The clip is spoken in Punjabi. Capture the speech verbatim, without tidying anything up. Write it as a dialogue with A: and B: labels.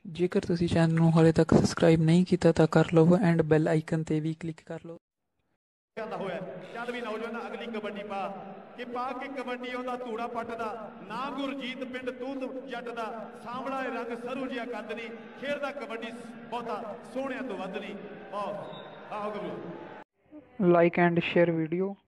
A: ਜੇਕਰ ਤੁਸੀਂ ਚੈਨਲ ਨੂੰ ਹਾਲੇ ਤੱਕ ਸਬਸਕ੍ਰਾਈਬ ਨਹੀਂ ਕੀਤਾ ਤਾਂ ਕਰ ਲਵੋ ਐਂਡ ਬੈਲ ਆਈਕਨ ਤੇ ਵੀ ਕਲਿੱਕ ਕਰ ਲਓ।
B: ਹੋਇਆ ਚੱਲ ਵੀ ਨੌਜਵਾਨ ਅਗਲੀ ਕਬੱਡੀ ਪਾ ਕਿ ਪਾ ਕੇ ਕਬੱਡੀ ਉਹਦਾ ਧੂੜਾ ਪੱਟ ਦਾ ਨਾਂ ਗੁਰਜੀਤ ਪਿੰਡ ਤੂਤ ਜੱਟ ਦਾ ਸਾਂਵਲਾ ਰੰਗ ਸਰੂ ਜਿਹਾ ਕੱਦ ਨਹੀਂ ਖੇਡਦਾ ਕਬੱਡੀ ਬਹੁਤਾ ਸੋਹਣਿਆਂ ਤੋਂ ਵੱਧ ਨਹੀਂ। ਆਓ ਆਓ ਗੱਭਰੂ
A: ਲਾਈਕ ਐਂਡ ਸ਼ੇਅਰ ਵੀਡੀਓ।